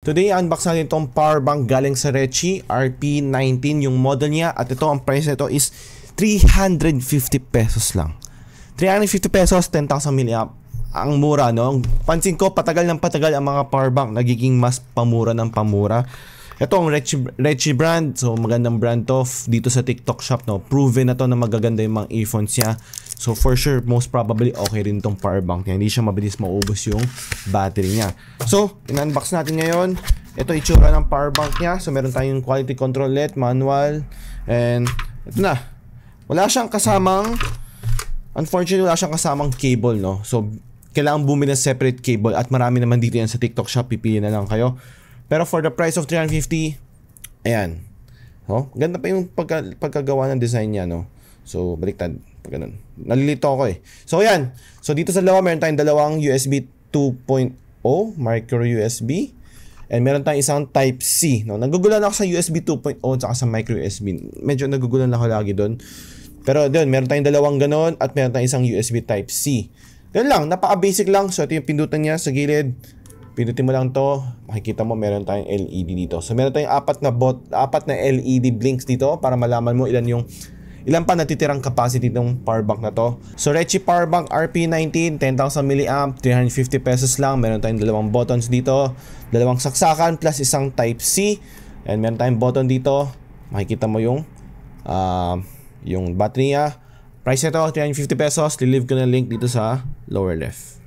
Today, unbox natin itong power bank galing sa Recce RP19 yung model niya. At ito, ang price nito is 350 pesos lang. 350 pesos, 10,000 mAh. Ang mura, no? Pansin ko, patagal ng patagal ang mga power bank nagiging mas pamura ng pamura. Ito ang Recce brand. So magandang brand to dito sa TikTok shop, no? Proven na to na magaganda yung mga earphones niya. So for sure, most probably okay rin tong power bank niya. Hindi siya mabilis maubos yung battery niya. So, in-unbox natin ngayon. Ito itsura ng power bank niya. So meron tayong quality control LED, manual, and ito na. Wala siyang kasamang, unfortunately wala siyang kasamang cable, no? So kailangan bumili ng separate cable at marami naman dito yan sa TikTok shop. Pipili na lang kayo. Pero for the price of 350, ayan. Oh, ganda pa yung pagkagawa ng design niya, no? So, baliktad. Pag ganun. Nalilito ako eh. So, ayan. So, dito sa dalawa, meron tayong dalawang USB 2.0 micro USB. And meron tayong isang Type-C, no? Nagugulan ako sa USB 2.0 at sa micro USB. Medyo nagugulan ako lagi doon. Pero doon, meron tayong dalawang ganon at meron tayong isang USB Type-C. Ganun lang, napaka-basic lang. So, ito yung pindutan niya sa gilid. Pindutin mo lang to, makikita mo meron tayong LED dito. So meron tayong apat na LED blinks dito para malaman mo ilan pa natitirang capacity ng power bank na to. So Recce power bank RP19, 10,000 mAh, 350 pesos lang. Meron tayong dalawang buttons dito, dalawang saksakan plus isang Type-C. And meron tayong button dito. Makikita mo yung battery niya. Price nito 350 pesos. Lilive ko na link dito sa lower left.